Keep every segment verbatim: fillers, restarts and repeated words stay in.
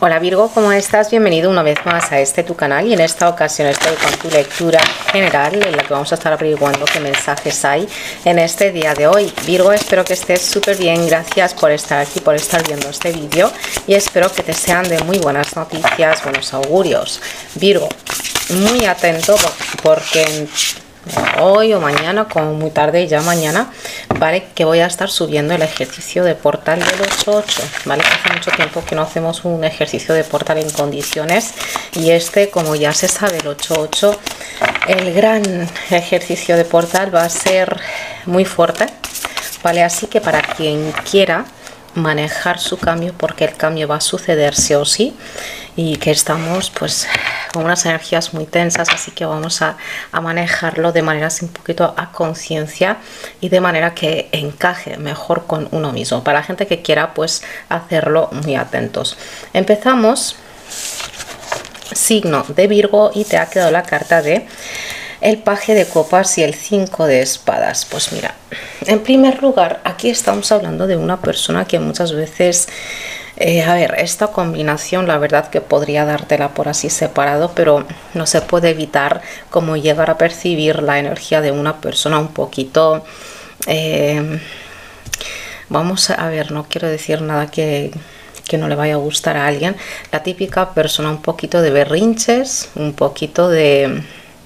Hola Virgo, ¿cómo estás? Bienvenido una vez más a este tu canal y en esta ocasión estoy con tu lectura general en la que vamos a estar averiguando qué mensajes hay en este día de hoy. Virgo, espero que estés súper bien, gracias por estar aquí, por estar viendo este vídeo y espero que te sean de muy buenas noticias, buenos augurios. Virgo, muy atento porque hoy o mañana, como muy tarde, ya mañana, vale, que voy a estar subiendo el ejercicio de portal del ocho ocho, vale, hace mucho tiempo que no hacemos un ejercicio de portal en condiciones y este, como ya se sabe, el ocho ocho, el gran ejercicio de portal va a ser muy fuerte, vale, así que para quien quiera manejar su cambio, porque el cambio va a suceder sí o sí y que estamos pues con unas energías muy tensas, así que vamos a, a manejarlo de manera así un poquito a conciencia y de manera que encaje mejor con uno mismo, para la gente que quiera pues hacerlo muy atentos. Empezamos signo de Virgo y te ha quedado la carta de el paje de copas y el cinco de espadas. Pues mira, en primer lugar, aquí estamos hablando de una persona que muchas veces, eh, a ver, esta combinación la verdad que podría dártela por así separado, pero no se puede evitar como llegar a percibir la energía de una persona un poquito, eh, vamos a ver, no quiero decir nada que que no le vaya a gustar a alguien, la típica persona un poquito de berrinches, un poquito de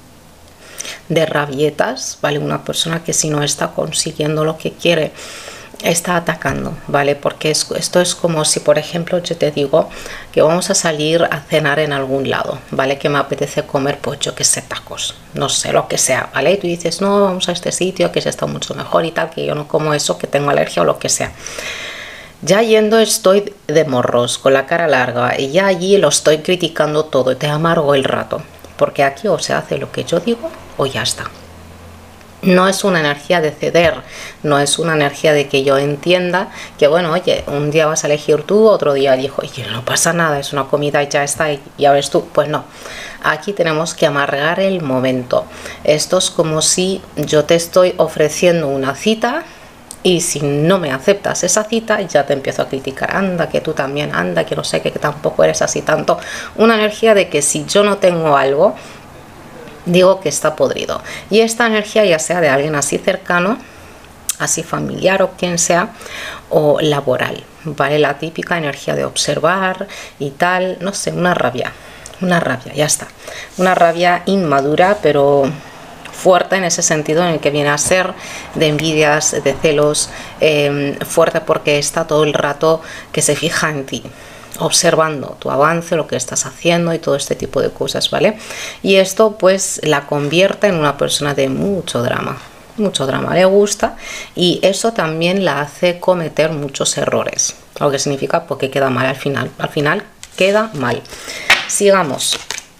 de rabietas, ¿vale? Una persona que si no está consiguiendo lo que quiere, está atacando, ¿vale? Porque es, esto es como si, por ejemplo, yo te digo que vamos a salir a cenar en algún lado, ¿vale? Que me apetece comer, pues yo que sé, tacos, no sé, lo que sea, ¿vale? Y tú dices, no, vamos a este sitio que se está mucho mejor y tal, que yo no como eso, que tengo alergia o lo que sea. Ya yendo estoy de morros, con la cara larga, y ya allí lo estoy criticando todo y te amargo el rato. Porque aquí o se hace lo que yo digo o ya está. No es una energía de ceder, no es una energía de que yo entienda que, bueno, oye, un día vas a elegir tú, otro día dijo, oye, no pasa nada, es una comida y ya está, y ya ves tú. Pues no, aquí tenemos que amargar el momento. Esto es como si yo te estoy ofreciendo una cita y si no me aceptas esa cita, ya te empiezo a criticar, anda, que tú también, anda, que no sé, que, que tampoco eres así tanto. Una energía de que si yo no tengo algo, digo que está podrido. Y esta energía ya sea de alguien así cercano, así familiar o quien sea, o laboral, ¿vale? La típica energía de observar y tal, no sé, una rabia, una rabia, ya está. Una rabia inmadura, pero fuerte en ese sentido, en el que viene a ser de envidias, de celos, eh, fuerte porque está todo el rato que se fija en ti, observando tu avance, lo que estás haciendo y todo este tipo de cosas, ¿vale? Y esto pues la convierte en una persona de mucho drama, mucho drama, le gusta, y eso también la hace cometer muchos errores, lo que significa porque queda mal al final, al final queda mal. Sigamos.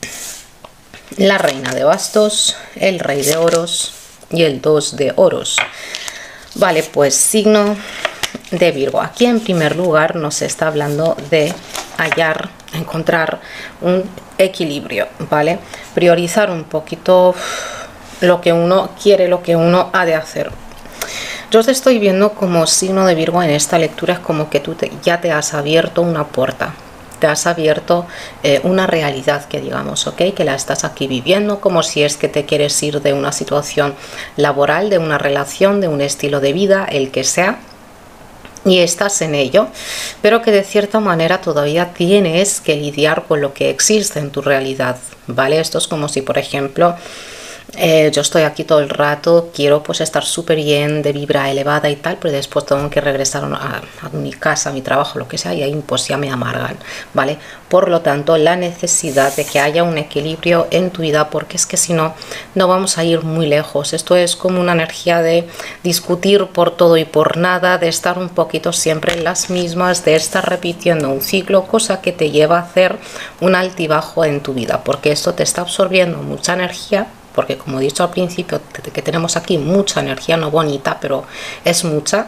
La reina de bastos, el rey de oros y el dos de oros. Vale, pues signo de Virgo. Aquí en primer lugar nos está hablando de hallar, encontrar un equilibrio, ¿vale? Priorizar un poquito lo que uno quiere, lo que uno ha de hacer. Yo te estoy viendo como signo de Virgo en esta lectura, es como que tú te, ya te has abierto una puerta. Te has abierto eh, una realidad que digamos, ok, que la estás aquí viviendo, como si es que te quieres ir de una situación laboral, de una relación, de un estilo de vida, el que sea, y estás en ello, pero que de cierta manera todavía tienes que lidiar con lo que existe en tu realidad, ¿vale? Esto es como si, por ejemplo, Eh, yo estoy aquí todo el rato, quiero pues estar súper bien, de vibra elevada y tal, pero después tengo que regresar a, a mi casa, a mi trabajo, lo que sea, y ahí pues ya me amargan, ¿vale? Por lo tanto, la necesidad de que haya un equilibrio en tu vida, porque es que si no, no vamos a ir muy lejos. Esto es como una energía de discutir por todo y por nada, de estar un poquito siempre en las mismas, de estar repitiendo un ciclo, cosa que te lleva a hacer un altibajo en tu vida, porque esto te está absorbiendo mucha energía. Porque como he dicho al principio, que tenemos aquí mucha energía, no bonita, pero es mucha,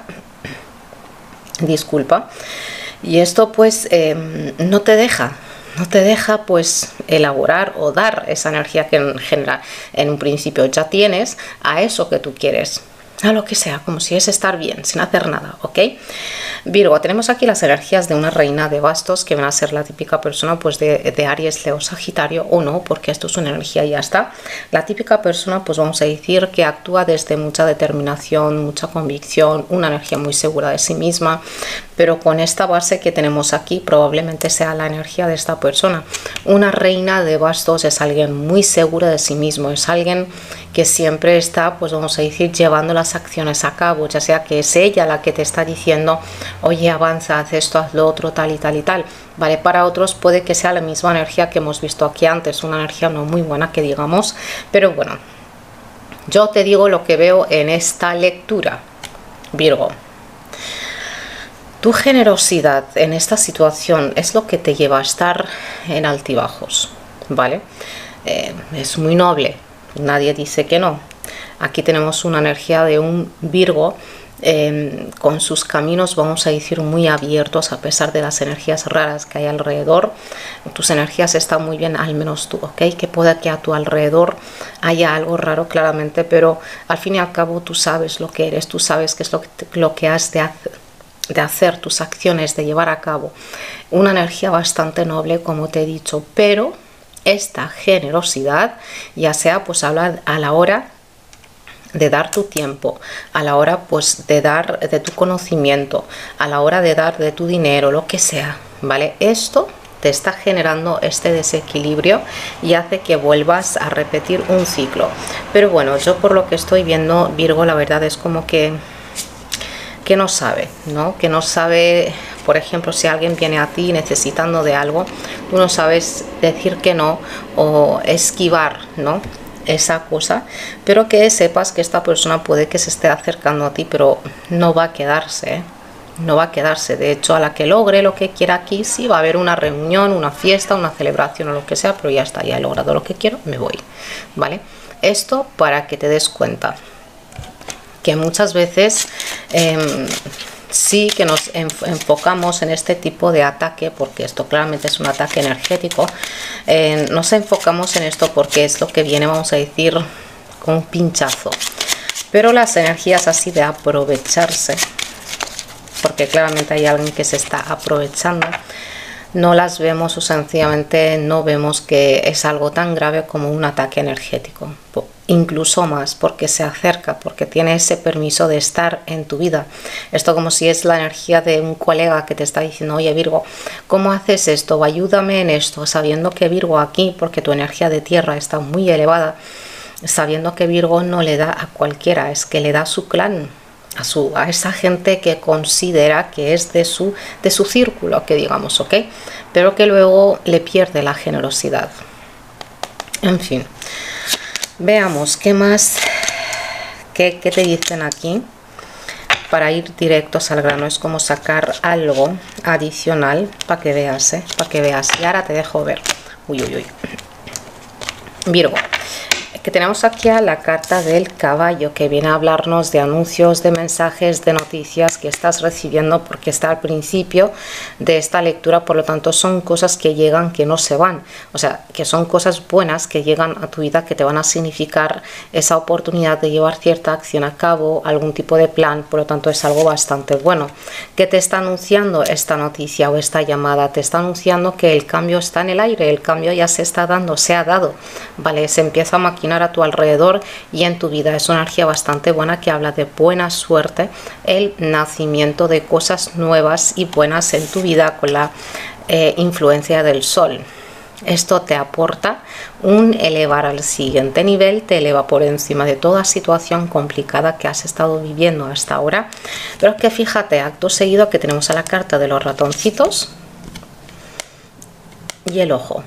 disculpa, y esto pues eh, no te deja, no te deja pues elaborar o dar esa energía que en general en un principio ya tienes a eso que tú quieres. a lo que sea, como si es estar bien, sin hacer nada, ¿ok? Virgo, tenemos aquí las energías de una reina de bastos, que van a ser la típica persona pues de, de Aries, Leo, Sagitario, o no, porque esto es una energía y ya está. La típica persona, pues vamos a decir que actúa desde mucha determinación, mucha convicción, una energía muy segura de sí misma, pero con esta base que tenemos aquí, probablemente sea la energía de esta persona. Una reina de bastos es alguien muy segura de sí mismo, es alguien que siempre está, pues vamos a decir, llevando las acciones a cabo, ya sea que es ella la que te está diciendo, oye, avanza, haz esto, haz lo otro, tal y tal y tal, ¿vale? Para otros puede que sea la misma energía que hemos visto aquí antes, una energía no muy buena que digamos, pero bueno, yo te digo lo que veo en esta lectura, Virgo. Tu generosidad en esta situación es lo que te lleva a estar en altibajos, ¿vale? Eh, es muy noble, nadie dice que no. Aquí tenemos una energía de un Virgo eh, con sus caminos, vamos a decir, muy abiertos a pesar de las energías raras que hay alrededor. Tus energías están muy bien, al menos tú, ¿ok? Que pueda que a tu alrededor haya algo raro claramente, pero al fin y al cabo tú sabes lo que eres, tú sabes qué es lo que, te, lo que has de hacer, de hacer tus acciones, de llevar a cabo. Una energía bastante noble, como te he dicho, pero esta generosidad ya sea pues habla a la hora de dar tu tiempo, a la hora pues de dar de tu conocimiento, a la hora de dar de tu dinero, lo que sea, ¿vale? Esto te está generando este desequilibrio y hace que vuelvas a repetir un ciclo. Pero bueno, yo por lo que estoy viendo, Virgo, la verdad es como que que no sabe, ¿no? Que no sabe, por ejemplo, si alguien viene a ti necesitando de algo, tú no sabes decir que no o esquivar, ¿no? Esa cosa, pero que sepas que esta persona puede que se esté acercando a ti, pero no va a quedarse, ¿eh? No va a quedarse. De hecho, a la que logre lo que quiera aquí, sí va a haber una reunión, una fiesta, una celebración o lo que sea, pero ya está, ya he logrado lo que quiero, me voy, ¿vale? Esto para que te des cuenta que muchas veces eh, sí que nos enfocamos en este tipo de ataque, porque esto claramente es un ataque energético. Eh, nos enfocamos en esto porque es lo que viene, vamos a decir, con un pinchazo. Pero las energías así de aprovecharse, porque claramente hay alguien que se está aprovechando, no las vemos o sencillamente no vemos que es algo tan grave como un ataque energético. Incluso más, porque se acerca, porque tiene ese permiso de estar en tu vida. Esto como si es la energía de un colega que te está diciendo, oye Virgo, ¿cómo haces esto? Ayúdame en esto, sabiendo que Virgo aquí, porque tu energía de tierra está muy elevada, sabiendo que Virgo no le da a cualquiera, es que le da a su clan, a, su, a esa gente que considera que es de su, de su círculo, que digamos, ¿ok? Pero que luego le pierde la generosidad. En fin. Veamos qué más, qué, qué te dicen aquí para ir directos al grano. Es como sacar algo adicional para que veas, ¿eh? Para que veas. Y ahora te dejo ver. Uy, uy, uy. Virgo, que tenemos aquí a la carta del caballo, que viene a hablarnos de anuncios, de mensajes, de noticias que estás recibiendo, porque está al principio de esta lectura. Por lo tanto, son cosas que llegan, que no se van, o sea, que son cosas buenas que llegan a tu vida, que te van a significar esa oportunidad de llevar cierta acción a cabo, algún tipo de plan. Por lo tanto, es algo bastante bueno. ¿Qué te está anunciando esta noticia o esta llamada? Te está anunciando que el cambio está en el aire, el cambio ya se está dando, se ha dado, vale, se empieza a maquinar a tu alrededor y en tu vida. Es una energía bastante buena que habla de buena suerte, el nacimiento de cosas nuevas y buenas en tu vida con la eh, influencia del sol. Esto te aporta un elevar al siguiente nivel, te eleva por encima de toda situación complicada que has estado viviendo hasta ahora. Pero que fíjate, acto seguido que tenemos a la carta de los ratoncitos y el ojo.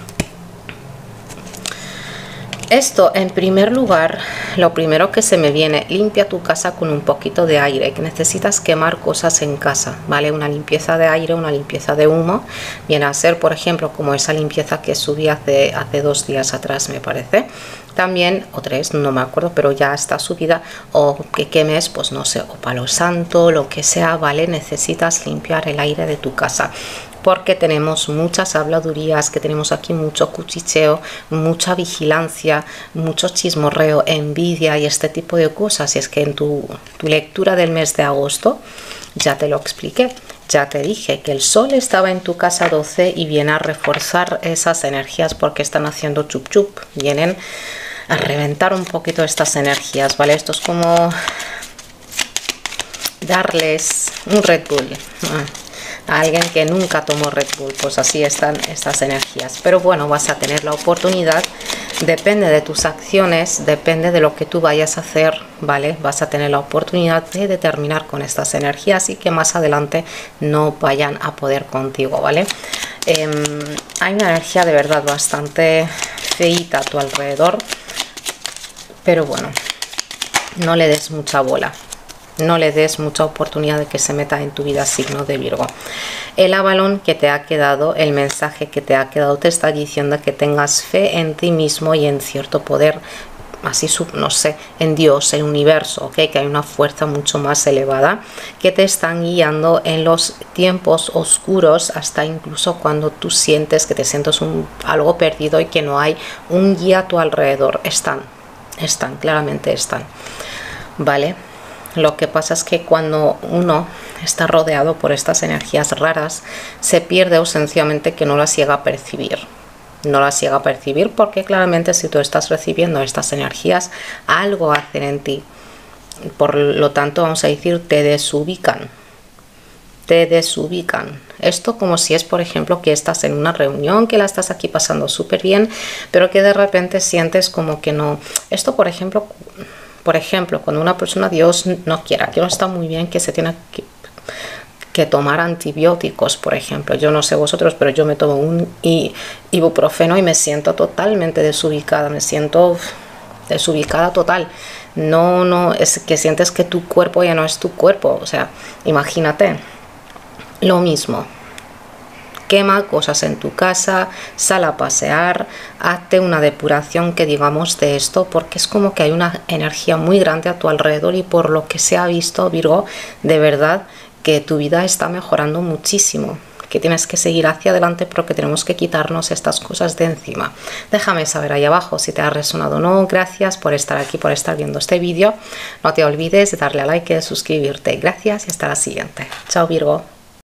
Esto, en primer lugar, lo primero que se me viene, limpia tu casa con un poquito de aire, que necesitas quemar cosas en casa, ¿vale? Una limpieza de aire, una limpieza de humo, viene a ser, por ejemplo, como esa limpieza que subí hace, hace dos días atrás, me parece. También, o tres, no me acuerdo, pero ya está subida, o que quemes, pues no sé, o palo santo, lo que sea, ¿vale? Necesitas limpiar el aire de tu casa. porque tenemos muchas habladurías, que tenemos aquí mucho cuchicheo, mucha vigilancia, mucho chismorreo, envidia y este tipo de cosas. Y es que en tu, tu lectura del mes de agosto ya te lo expliqué, ya te dije que el sol estaba en tu casa doce y viene a reforzar esas energías porque están haciendo chup chup, vienen a reventar un poquito estas energías, ¿vale? Esto es como darles un Red Bull a alguien que nunca tomó Red Bull, pues así están estas energías. Pero bueno, vas a tener la oportunidad, depende de tus acciones, depende de lo que tú vayas a hacer, ¿vale? Vas a tener la oportunidad de determinar con estas energías y que más adelante no vayan a poder contigo, ¿vale? Eh, hay una energía de verdad bastante feíta a tu alrededor, pero bueno, no le des mucha bola. No le des mucha oportunidad de que se meta en tu vida signo de Virgo. El avalón que te ha quedado, el mensaje que te ha quedado, te está diciendo que tengas fe en ti mismo y en cierto poder, así, no sé, en Dios, el universo, ¿ok? Que hay una fuerza mucho más elevada que te están guiando en los tiempos oscuros, hasta incluso cuando tú sientes que te sientes un, algo perdido y que no hay un guía a tu alrededor. Están, están, claramente están, ¿vale? Lo que pasa es que cuando uno está rodeado por estas energías raras, se pierde o sencillamente que no las llega a percibir. No las llega a percibir porque claramente si tú estás recibiendo estas energías, algo hacen en ti. Por lo tanto, vamos a decir, te desubican. Te desubican. Esto como si es, por ejemplo, que estás en una reunión, que la estás aquí pasando súper bien, pero que de repente sientes como que no. Esto, por ejemplo... Por ejemplo, cuando una persona, Dios no quiera, que no está muy bien, que se tiene que, que tomar antibióticos, por ejemplo. Yo no sé vosotros, pero yo me tomo un ibuprofeno y me siento totalmente desubicada, me siento desubicada total. No, no, es que sientes que tu cuerpo ya no es tu cuerpo. O sea, imagínate, lo mismo. Quema cosas en tu casa, sal a pasear, hazte una depuración que digamos de esto, porque es como que hay una energía muy grande a tu alrededor y por lo que se ha visto, Virgo, de verdad que tu vida está mejorando muchísimo, que tienes que seguir hacia adelante, pero que tenemos que quitarnos estas cosas de encima. Déjame saber ahí abajo si te ha resonado o no. Gracias por estar aquí, por estar viendo este vídeo. No te olvides de darle a like y de suscribirte. Gracias y hasta la siguiente. Chao, Virgo.